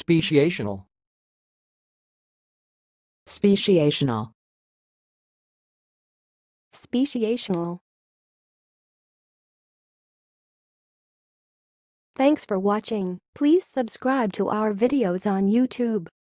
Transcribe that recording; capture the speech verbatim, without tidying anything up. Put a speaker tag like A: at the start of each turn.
A: Speciational.
B: Speciational.
C: Speciational. Thanks for watching. Please subscribe to our videos on YouTube.